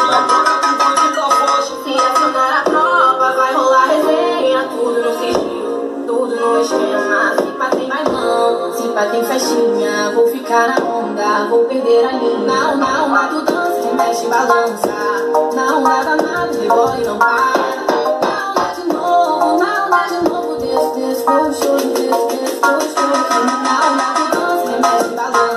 Se acionar a tropa, vai rolar resenha. Tudo no sigilo, tudo no esquema. Se pá tem bailão, se pá tem festinha. Vou ficar na onda, vou perder a linha. Não, não, lá tu dança, se mexe e balança. Não, nada, nada, rebola e não para. Não, lá de novo, não, lá de novo. Desce, desce, gostoso, desce, desce, gostoso. Não, lá tu dança, se mexe e balança.